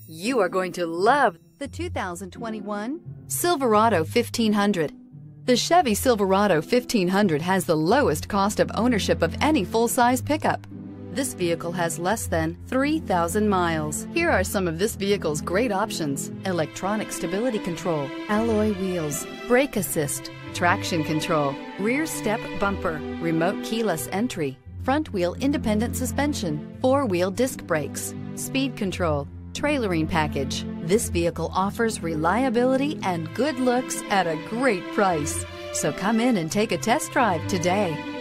You are going to love the 2021 Silverado 1500. The Chevy Silverado 1500 has the lowest cost of ownership of any full-size pickup. This vehicle has less than 3,000 miles. Here are some of this vehicle's great options: electronic stability control, alloy wheels, brake assist, traction control, rear step bumper, remote keyless entry, front wheel independent suspension, four-wheel disc brakes, speed control, trailering package. This vehicle offers reliability and good looks at a great price. So come in and take a test drive today.